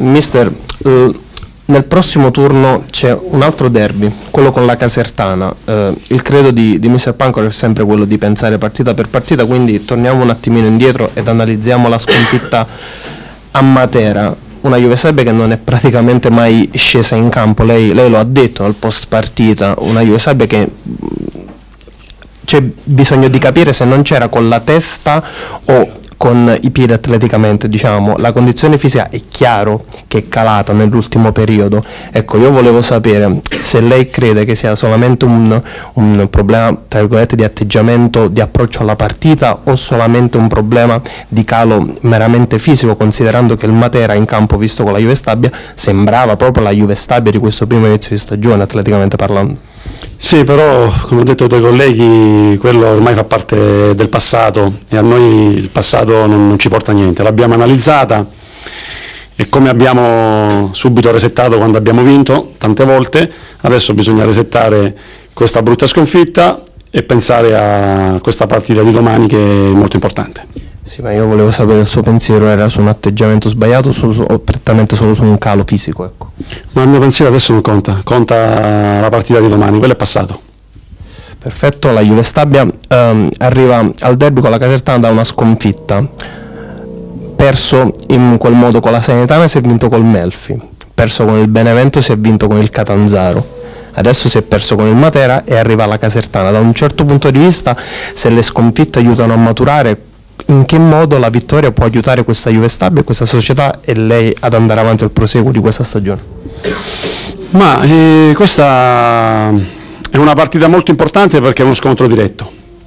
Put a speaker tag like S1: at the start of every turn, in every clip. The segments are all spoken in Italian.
S1: Mister, nel prossimo turno c'è un altro derby, quello con la Casertana. Il credo di Mister Pancor è sempre quello di pensare partita per partita, quindi torniamo un attimino indietro ed analizziamo la sconfitta a Matera. Una Juve Stabia che non è praticamente mai scesa in campo, lei lo ha detto al post partita, una Juve Stabia che c'è bisogno di capire se non c'era con la testa o con i piedi atleticamente, diciamo. La condizione fisica è chiaro che è calata nell'ultimo periodo. Ecco, io volevo sapere se lei crede che sia solamente un problema, tra virgolette, di atteggiamento, di approccio alla partita, o solamente un problema di calo meramente fisico, considerando che il Matera in campo, visto con la Juve Stabia, sembrava proprio la Juve Stabia di questo primo inizio di stagione, atleticamente parlando.
S2: Sì, però come ho detto ai tuoi colleghi, quello ormai fa parte del passato e a noi il passato non ci porta a niente. L'abbiamo analizzata e come abbiamo subito resettato quando abbiamo vinto tante volte, adesso bisogna resettare questa brutta sconfitta e pensare a questa partita di domani che è molto importante.
S1: Sì, ma io volevo sapere il suo pensiero, era su un atteggiamento sbagliato o prettamente solo su un calo fisico? Ecco.
S2: Ma il mio pensiero adesso non conta, conta la partita di domani, quello è passato.
S1: Perfetto, la Juve Stabia arriva al derby con la Casertana da una sconfitta, perso in quel modo con la Salernitana, si è vinto col Melfi, perso con il Benevento, si è vinto con il Catanzaro. Adesso si è perso con il Matera e arriva alla Casertana. Da un certo punto di vista, se le sconfitte aiutano a maturare, in che modo la vittoria può aiutare questa Juve Stabia e questa società e lei ad andare avanti al proseguo di questa stagione?
S2: Ma questa è una partita molto importante perché è uno scontro diretto.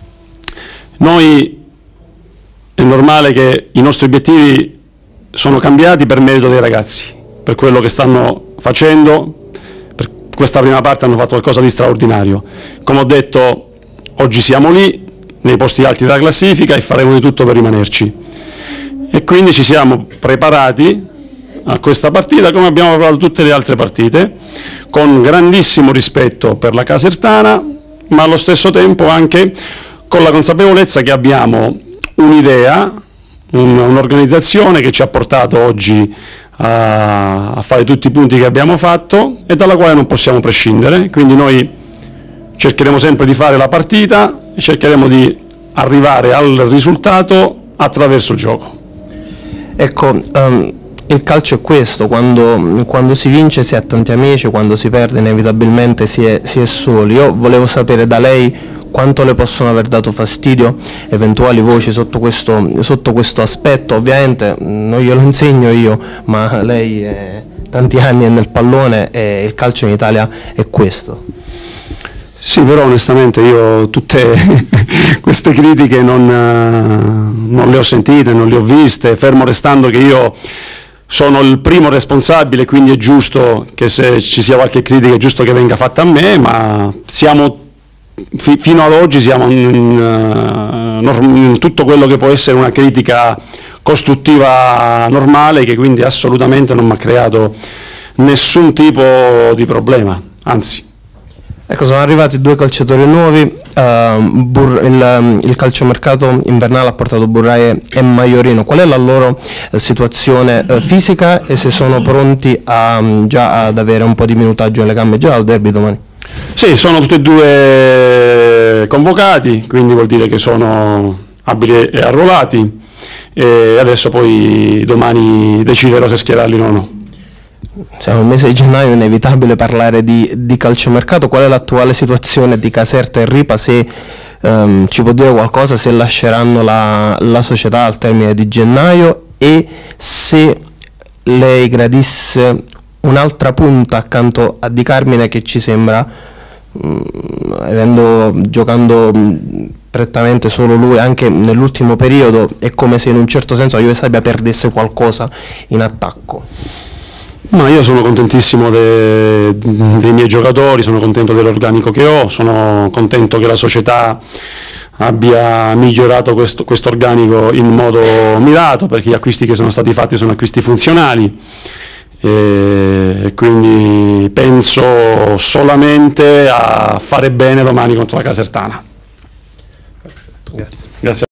S2: Noi è normale che i nostri obiettivi sono cambiati per merito dei ragazzi, per quello che stanno facendo. Per questa prima parte hanno fatto qualcosa di straordinario. Come ho detto, oggi siamo lì, nei posti alti della classifica, e faremo di tutto per rimanerci. E quindi ci siamo preparati a questa partita come abbiamo preparato tutte le altre partite, con grandissimo rispetto per la Casertana, ma allo stesso tempo anche con la consapevolezza che abbiamo un'idea, un'organizzazione che ci ha portato oggi a fare tutti i punti che abbiamo fatto e dalla quale non possiamo prescindere. Quindi noi cercheremo sempre di fare la partita e cercheremo di arrivare al risultato attraverso il gioco.
S1: Ecco, il calcio è questo, quando si vince si ha tanti amici, quando si perde inevitabilmente si è soli. Io volevo sapere da lei quanto le possono aver dato fastidio eventuali voci sotto questo aspetto. Ovviamente non glielo insegno io, ma lei tanti anni è nel pallone e il calcio in Italia è questo.
S2: Sì, però onestamente io tutte queste critiche non le ho sentite, non le ho viste, fermo restando che io sono il primo responsabile, quindi è giusto che se ci sia qualche critica è giusto che venga fatta a me, ma siamo fino ad oggi siamo in tutto quello che può essere una critica costruttiva normale, che quindi assolutamente non mi ha creato nessun tipo di problema, anzi.
S1: Ecco, sono arrivati due calciatori nuovi, il calciomercato invernale ha portato Burraie e Maiorino. Qual è la loro situazione fisica e se sono pronti già ad avere un po' di minutaggio nelle gambe già al derby domani?
S2: Sì, sono tutti e due convocati, quindi vuol dire che sono abili e arruolati, e adesso poi domani deciderò se schierarli o no.
S1: Siamo nel mese di gennaio, è inevitabile parlare di calciomercato. Qual è l'attuale situazione di Caserta e Ripa? Se ci può dire qualcosa, se lasceranno la società al termine di gennaio e se lei gradisse un'altra punta accanto a Di Carmine, che ci sembra, giocando prettamente solo lui anche nell'ultimo periodo, è come se in un certo senso la Juve Stabia perdesse qualcosa in attacco.
S2: No, io sono contentissimo dei miei giocatori, sono contento dell'organico che ho, sono contento che la società abbia migliorato questo organico in modo mirato, perché gli acquisti che sono stati fatti sono acquisti funzionali, e quindi penso solamente a fare bene domani contro la Casertana.
S1: Grazie.
S2: Grazie.